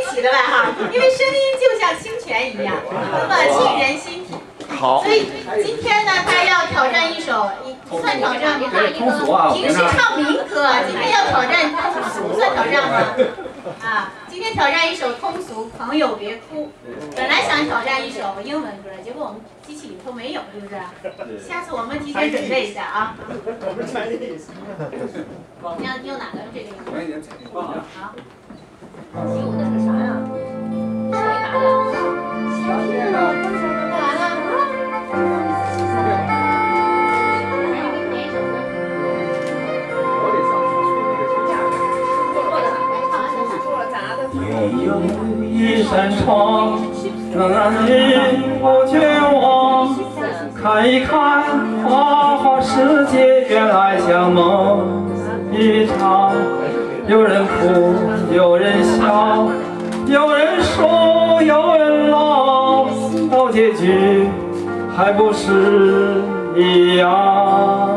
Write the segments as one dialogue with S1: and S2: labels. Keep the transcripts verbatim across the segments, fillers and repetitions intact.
S1: 起的外号，因为声音就像清泉一样，那么沁人心体。好。所以今天呢，他要挑战一首，算挑战吗？平时唱民歌，今天要挑战通俗，算挑战吗？啊，今天挑战一首通俗，朋友别哭。本来想挑战一首英文歌，结果我们机器里头没有，是不是？下次我们提前准备一下啊。我们穿意思。你要你有哪个这个？好。起舞的是啥呀？谁拿的？小叶的。干完了。
S2: 拥有一扇窗，能让你不绝望，看一看花花世界，原来像梦一场。有人哭，有人笑，有人说，有人闹，到结局还不是一样。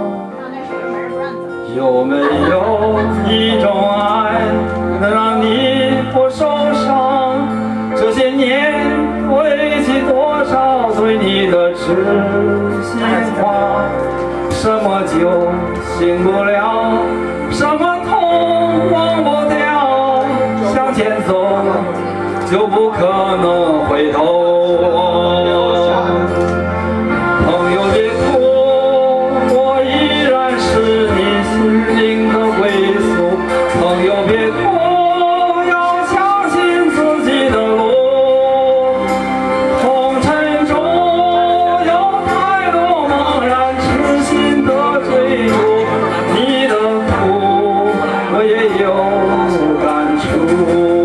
S2: 有没有一种爱，能让你不受伤？这些年累积多少对你的痴心话？什么酒醒不了，什么痛忘不掉，向前走就不可能回头。朋友别哭，我依然是你心灵的归宿。朋友别哭，要相信自己的路。红尘中有太多茫然痴心的追逐，你的苦我也有感触。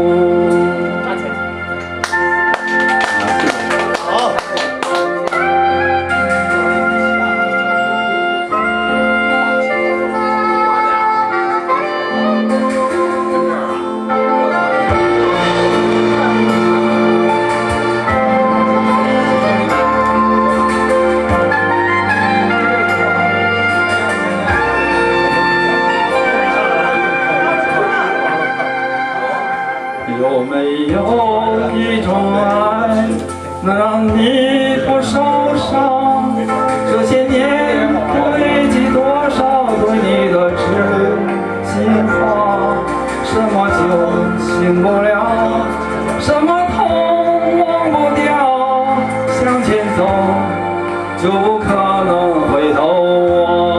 S2: 有没有一种爱，能让你不受伤？这些年累积多少对你的痴心话？什么酒醒不了，什么痛忘不掉，向前走就不可能回头。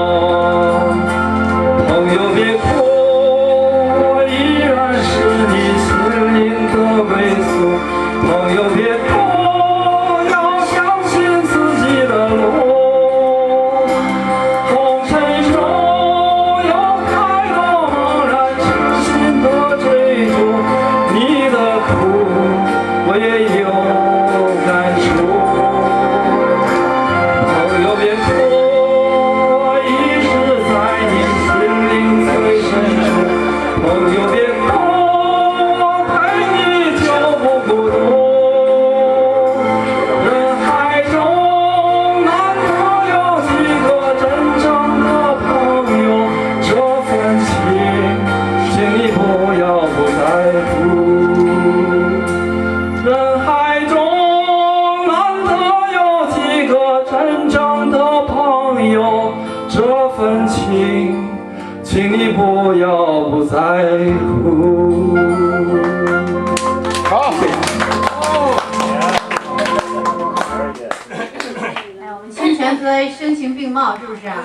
S2: 朋友别哭，我依然是你心灵的归宿。朋友别哭，要相信自己的路。红尘中有太多茫然痴心的追逐，你的苦我也有感触。朋友别哭，我一直在你心灵最深处。朋友别哭，我陪你就不孤独。人海中难得有几个真正的朋友，这份情，请你不要不在乎。人海中难得有几个真正的朋友，这份情，请你不要不在乎。
S1: 好。哎，我们清泉哥声情并茂，是不是啊？